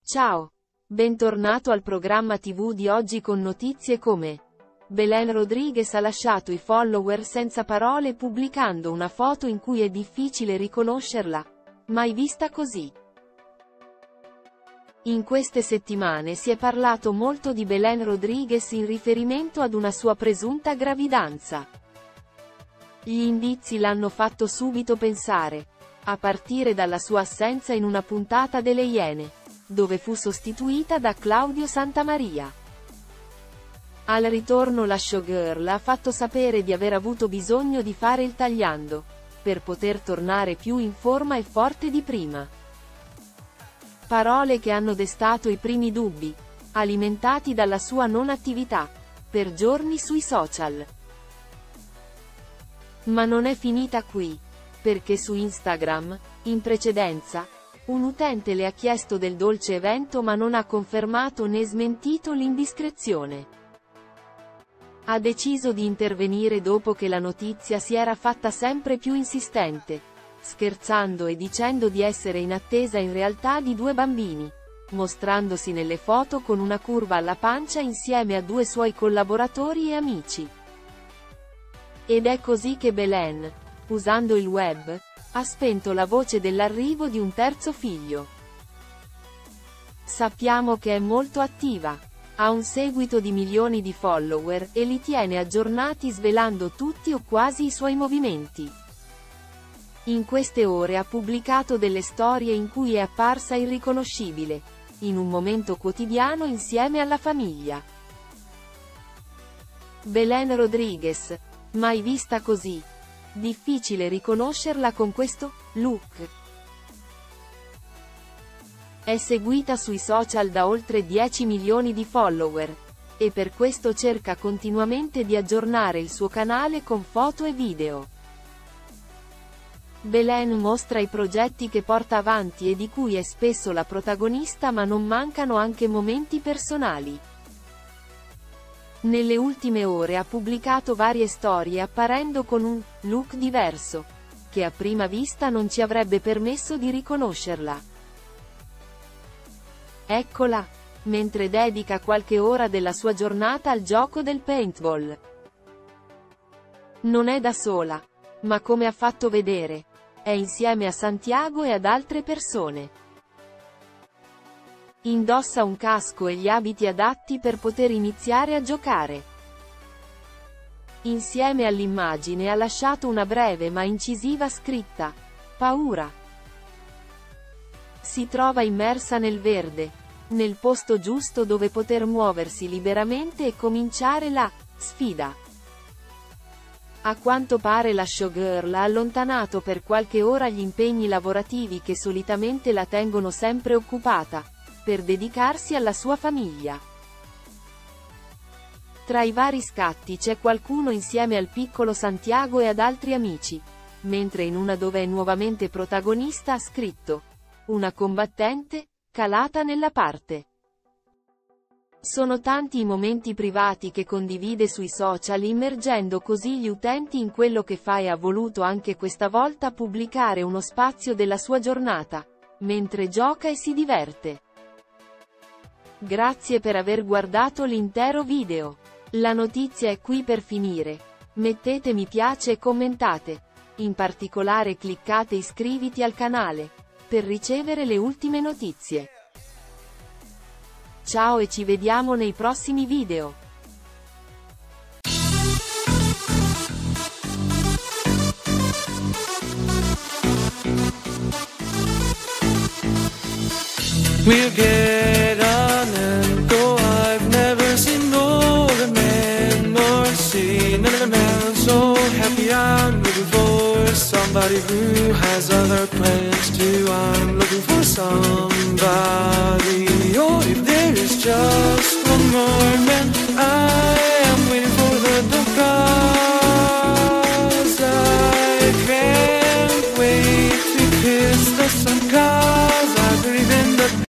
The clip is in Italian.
Ciao! Bentornato al programma TV di oggi con notizie come Belén Rodríguez ha lasciato i follower senza parole pubblicando una foto in cui è difficile riconoscerla. Mai vista così. In queste settimane si è parlato molto di Belén Rodríguez in riferimento ad una sua presunta gravidanza. Gli indizi l'hanno fatto subito pensare, a partire dalla sua assenza in una puntata delle Iene, dove fu sostituita da Claudio Santamaria. Al ritorno la showgirl ha fatto sapere di aver avuto bisogno di fare il tagliando, per poter tornare più in forma e forte di prima. Parole che hanno destato i primi dubbi, alimentati dalla sua non attività, per giorni sui social. Ma non è finita qui, perché su Instagram, in precedenza, un utente le ha chiesto del dolce evento ma non ha confermato né smentito l'indiscrezione. Ha deciso di intervenire dopo che la notizia si era fatta sempre più insistente, scherzando e dicendo di essere in attesa in realtà di 2 bambini, mostrandosi nelle foto con una curva alla pancia insieme a 2 suoi collaboratori e amici. Ed è così che Belén, usando il web, ha spento la voce dell'arrivo di un terzo figlio. Sappiamo che è molto attiva, ha un seguito di milioni di follower e li tiene aggiornati svelando tutti o quasi i suoi movimenti. In queste ore ha pubblicato delle storie in cui è apparsa irriconoscibile, in un momento quotidiano insieme alla famiglia. Belén Rodríguez, mai vista così. Difficile riconoscerla con questo look. È seguita sui social da oltre 10 milioni di follower, e per questo cerca continuamente di aggiornare il suo canale con foto e video. Belén mostra i progetti che porta avanti e di cui è spesso la protagonista, ma non mancano anche momenti personali. Nelle ultime ore ha pubblicato varie storie apparendo con un look diverso, che a prima vista non ci avrebbe permesso di riconoscerla. Eccola, mentre dedica qualche ora della sua giornata al gioco del paintball. Non è da sola, ma come ha fatto vedere, è insieme a Santiago e ad altre persone. Indossa un casco e gli abiti adatti per poter iniziare a giocare. Insieme all'immagine ha lasciato una breve ma incisiva scritta: paura. Si trova immersa nel verde, nel posto giusto dove poter muoversi liberamente e cominciare la sfida. A quanto pare la showgirl ha allontanato per qualche ora gli impegni lavorativi che solitamente la tengono sempre occupata, per dedicarsi alla sua famiglia. Tra i vari scatti c'è qualcuno insieme al piccolo Santiago e ad altri amici, mentre in una dove è nuovamente protagonista ha scritto: una combattente, calata nella parte. Sono tanti i momenti privati che condivide sui social, immergendo così gli utenti in quello che fa, e ha voluto anche questa volta pubblicare uno spazio della sua giornata, mentre gioca e si diverte. Grazie per aver guardato l'intero video. La notizia è qui per finire. Mettete mi piace e commentate. In particolare cliccate iscriviti al canale, per ricevere le ultime notizie. Ciao e ci vediamo nei prossimi video. We'll get on and go. I've never seen older men nor seen another man so happy. I'm looking for somebody who has other plans too. I'm looking for somebody. Oh, if there is just